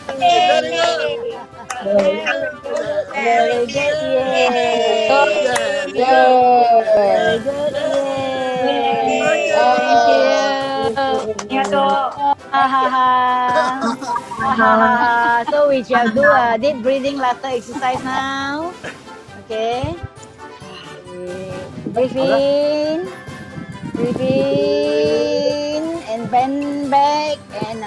Very good. Very good. Yay. Very good. Very good. Yay. Thank you. Ha ha ha. Ha ha ha ha. So we shall do a deep breathing laughter exercise now. Okay. Breathe in. Breathe in and bend back and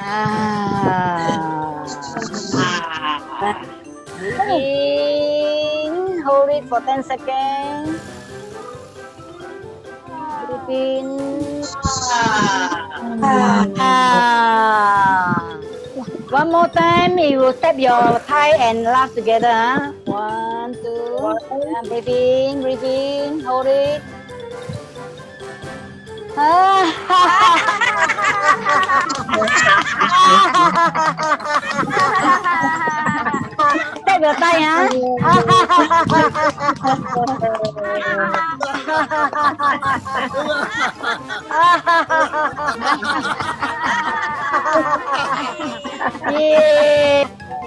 breathe in. Hold it for 10 seconds. Breathe in. One more time, you will tap your thigh and laugh together. Huh? 1, 2. Breathe in, hold it. Tap your thigh, hả? Yeah.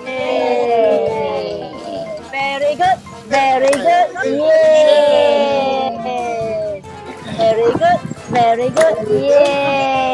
Very good. Very good. Yeah. Very good. Very good. Yeah.